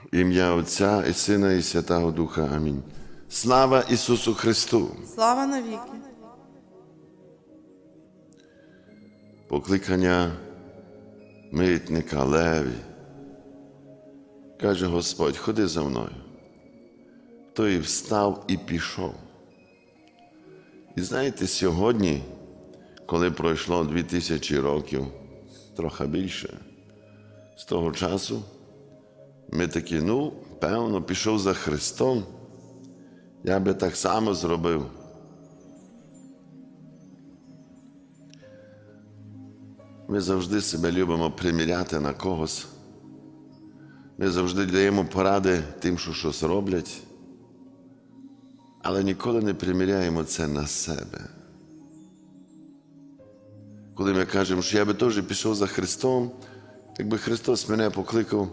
В ім'я Отця і Сина, і Святого Духа. Амінь. Слава Ісусу Христу! Слава навіки! Покликання митника Леві. Каже Господь: ходи за мною. Той встав і пішов. І знаєте, сьогодні, коли пройшло 2000 років, трохи більше, з того часу, ми такі, певно, пішов за Христом, я би так само зробив. Ми завжди себе любимо приміряти на когось. Ми завжди даємо поради тим, що щось роблять, але ніколи не приміряємо це на себе. Коли ми кажемо, що я би теж пішов за Христом, якби Христос мене покликав.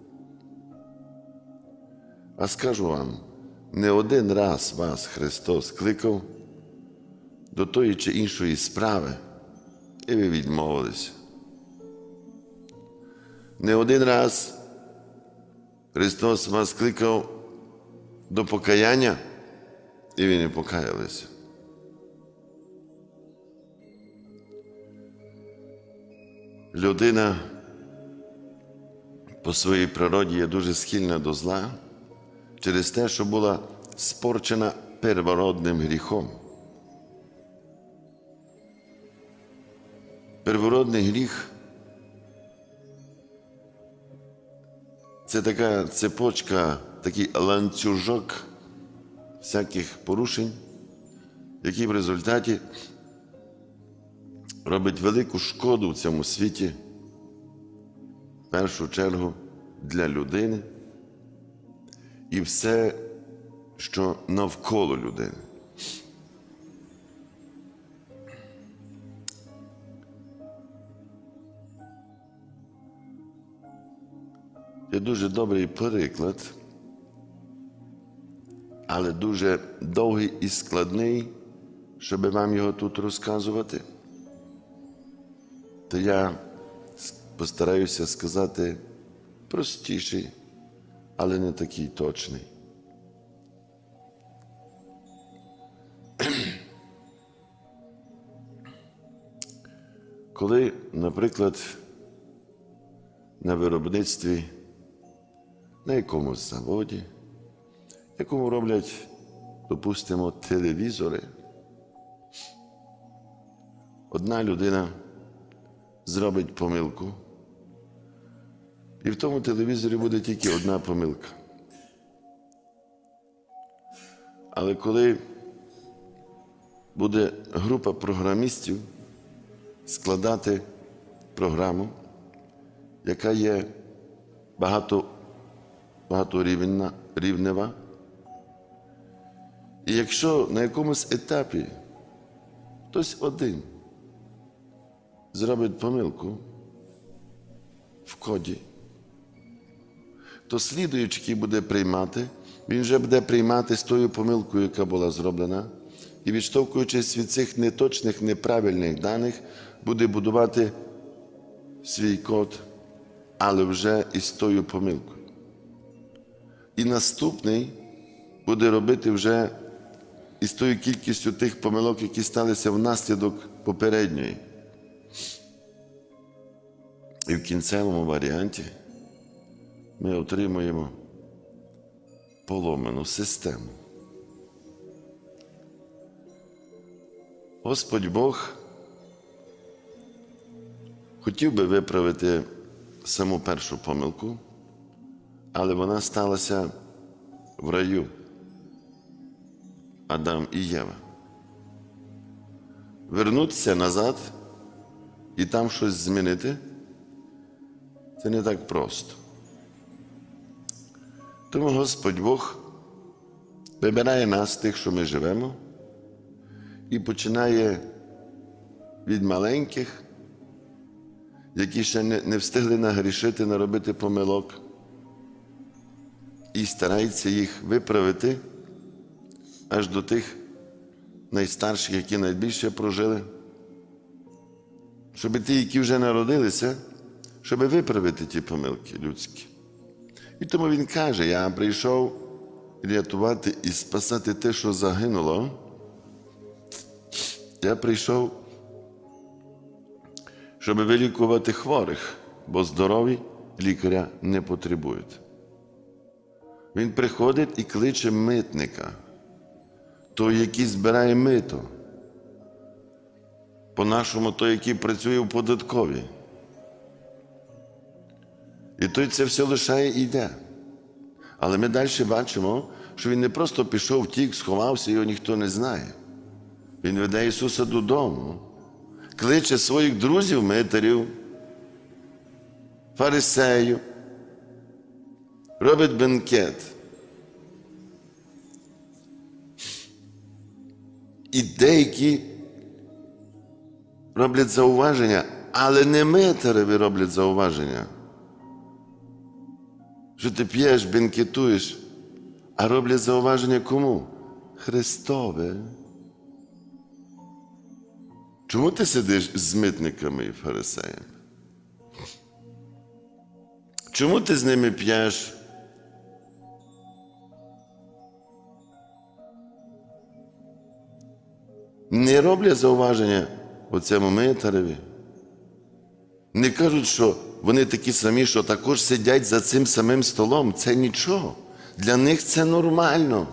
А скажу вам, не один раз вас Христос кликав до тої чи іншої справи, і ви відмовилися. Не один раз Христос вас кликав до покаяння, і ви не покаялися. Людина по своїй природі є дуже схильна до зла через те, що була спорчена первородним гріхом. Первородний гріх – це така цепочка, такий ланцюжок всяких порушень, який в результаті робить велику шкоду в цьому світі, в першу чергу для людини і все, що навколо людини. Є дуже добрий приклад, але дуже довгий і складний, щоб вам його тут розказувати. То я постараюся сказати простіший, але не такий точний. Коли, наприклад, на виробництві, на якомусь заводі, якому роблять, допустимо, телевізори, одна людина зробить помилку, і в тому телевізорі буде тільки одна помилка. Але коли буде група програмістів складати програму, яка є багаторівнева, і якщо на якомусь етапі хтось один зробить помилку в коді, то слідуючий, який буде приймати, він вже буде приймати з тою помилкою, яка була зроблена, і відштовхуючись від цих неточних, неправильних даних, буде будувати свій код, але вже із тою помилкою. І наступний буде робити вже із тою кількістю тих помилок, які сталися внаслідок попередньої. І в кінцевому варіанті ми отримуємо поломану систему. Господь Бог хотів би виправити саму першу помилку, але вона сталася в раю. Адам і Єва. Вернутися назад і там щось змінити – це не так просто. Тому Господь Бог вибирає нас, тих, що ми живемо, і починає від маленьких, які ще не встигли нагрішити, наробити помилок, і старається їх виправити аж до тих найстарших, які найбільше прожили, щоб ті, які вже народилися, щоб виправити ті помилки людські. І тому він каже, я прийшов рятувати і спасати те, що загинуло. Я прийшов, щоб вилікувати хворих, бо здорові лікаря не потребують. Він приходить і кличе митника, той, який збирає мито. По-нашому, той, який працює в податковій. І той це все лишає і йде. Але ми далі бачимо, що він не просто пішов, втік, сховався, його ніхто не знає. Він веде Ісуса додому, кличе своїх друзів, митарів, фарисеїв, робить бенкет. І деякі роблять зауваження, але не митареві роблять зауваження. Що ти п'єш, бенкетуєш, а роблять зауваження кому? Христове. Чому ти сидиш з митниками і фарисеями? Чому ти з ними п'єш? Не роблять зауваження оцьому митареві. Не кажуть, що вони такі самі, що також сидять за цим самим столом. Це нічого. Для них це нормально.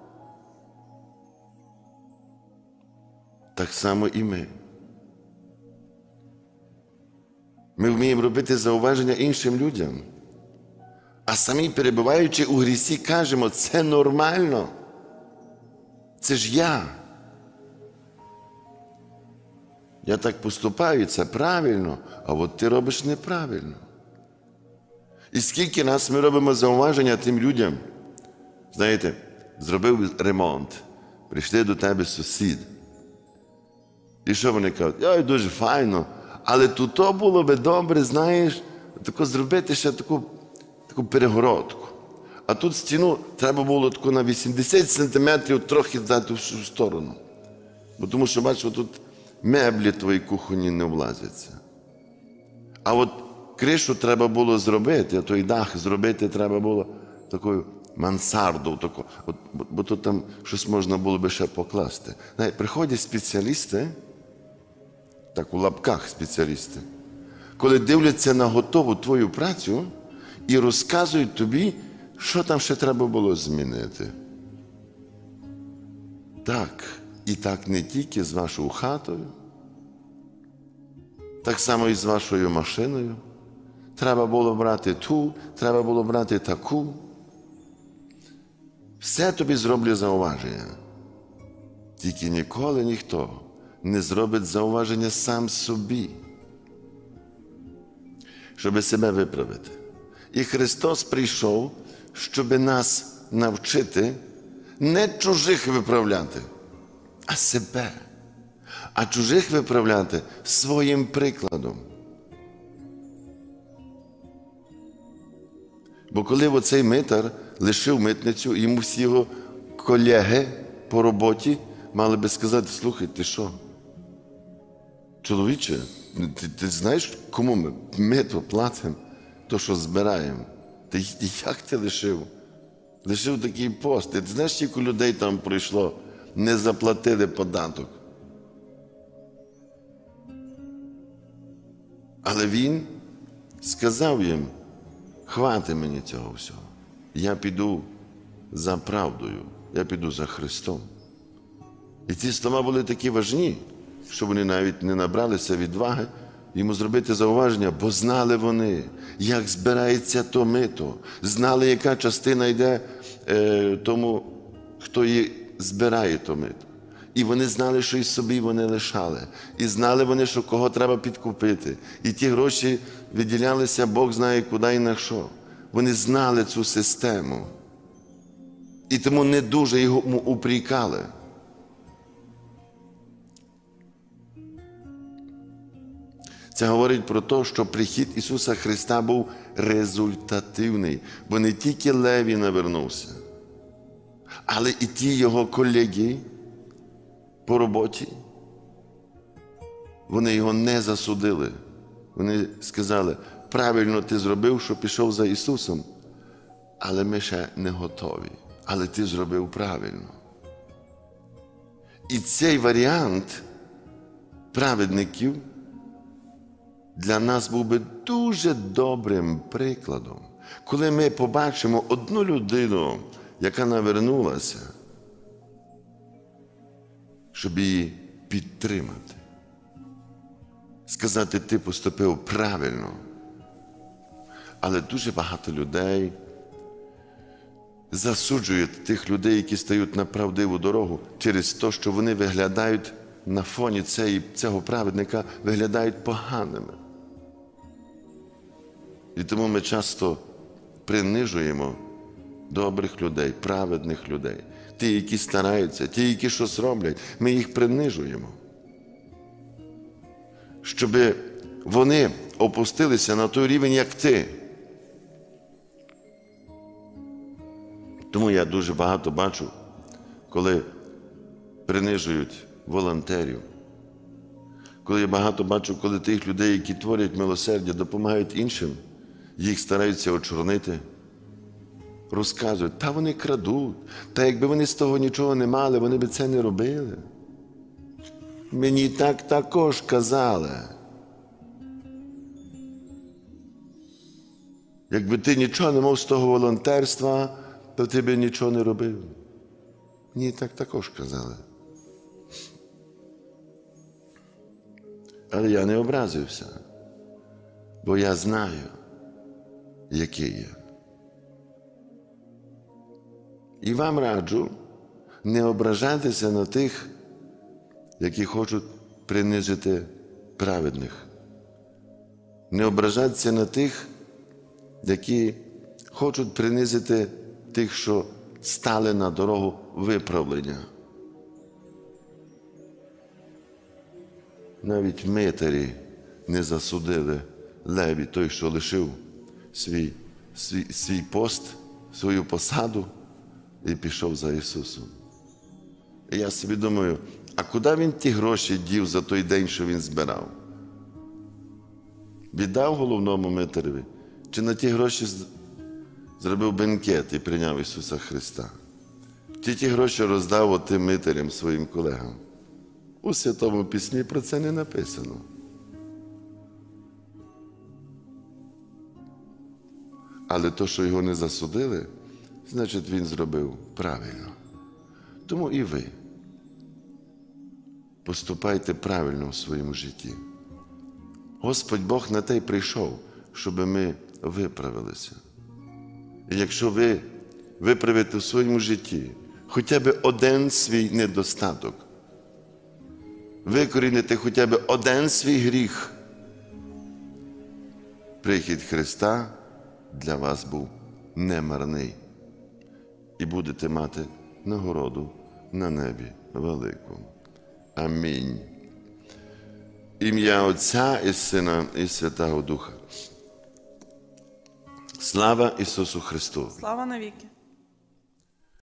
Так само і ми. Ми вміємо робити зауваження іншим людям. А самі, перебуваючи у грісі, кажемо, це нормально. Це ж я. Я так поступаю, це правильно, а от ти робиш неправильно. І скільки раз ми робимо зауваження тим людям. Знаєте, зробив ремонт, прийшли до тебе сусід. І що вони кажуть? Ой, дуже файно, але тут було би добре, знаєш, зробити ще таку перегородку. А тут стіну треба було на 80 сантиметрів трохи дати в сторону. Бо тому що, бачиш, тут меблі твої кухонні не влазяться. А от кришу треба було зробити, а той дах зробити треба було такою мансарду, бо тут там щось можна було би ще покласти. Приходять спеціалісти, так у лапках спеціалісти, коли дивляться на готову твою працю і розказують тобі, що там ще треба було змінити. Так, і так не тільки з вашою хатою, так само і з вашою машиною. Треба було брати ту, треба було брати таку. Все тобі зроблять зауваження. Тільки ніколи ніхто не зробить зауваження сам собі, щоб себе виправити. І Христос прийшов, щоб нас навчити не чужих виправляти, а себе. А чужих виправляти своїм прикладом. Бо коли оцей митар лишив митницю, йому всі його колеги по роботі мали би сказати, слухай, ти що? Чоловіче, ти знаєш, кому ми мито платимо, то, що збираємо? Ти як ти лишив? Лишив такий пост. Ти знаєш, скільки людей там пройшло, не заплатили податок. Але він сказав їм, хвати мені цього всього. Я піду за правдою, я піду за Христом. І ці слова були такі важні, що вони навіть не набралися відваги йому зробити зауваження, бо знали вони, як збирається то мито, знали, яка частина йде тому, хто її збирає то мито. І вони знали, що і собі вони лишали. І знали вони, що кого треба підкупити. І ті гроші виділялися, Бог знає куди і на що. Вони знали цю систему. І тому не дуже його упрікали. Це говорить про те, що прихід Ісуса Христа був результативний. Бо не тільки Левій навернувся, але і ті його колеги по роботі, вони його не засудили. Вони сказали, правильно ти зробив, що пішов за Ісусом. але ми ще не готові. Але ти зробив правильно. І цей варіант праведників для нас був би дуже добрим прикладом. Коли ми побачимо одну людину, яка навернулася, щоб її підтримати. Сказати, ти поступив правильно. Але дуже багато людей засуджують тих людей, які стають на правдиву дорогу, через те, що вони виглядають на фоні цього праведника, виглядають поганими. І тому ми часто принижуємо добрих людей, праведних людей. Ті, які стараються, ті, які щось роблять, ми їх принижуємо. Щоб вони опустилися на той рівень, як ти. Тому я дуже багато бачу, коли принижують волонтерів. Коли я багато бачу, коли тих людей, які творять милосердя, допомагають іншим, їх стараються очорнити, розказують, та вони крадуть, та якби вони з того нічого не мали, вони би це не робили. Мені так також казали. Якби ти нічого не мав з того волонтерства, то ти би нічого не робив. Мені так також казали. Але я не образився, бо я знаю, який я. І вам раджу не ображатися на тих, які хочуть принизити праведних. Не ображатися на тих, які хочуть принизити тих, що стали на дорогу виправлення. Навіть митарі не засудили Леві, той, що лишив свій пост, свою посаду і пішов за Ісусом. І я собі думаю, а куди він ті гроші дів за той день, що він збирав? Віддав головному митареві? Чи на ті гроші зробив бенкет і прийняв Ісуса Христа? Чи ті гроші роздав отим митарям, своїм колегам? У Святому Письмі про це не написано. Але то, що його не засудили, значить, він зробив правильно. Тому і ви поступайте правильно в своєму житті. Господь Бог на те й прийшов, щоб ми виправилися. І якщо ви виправите в своєму житті хоча б один свій недостаток, викорінити хоча б один свій гріх, прихід Христа для вас був немарний. І будете мати нагороду на небі велику. Амінь. Ім'я Отця і Сина і Святого Духа. Слава Ісусу Христу! Слава навіки!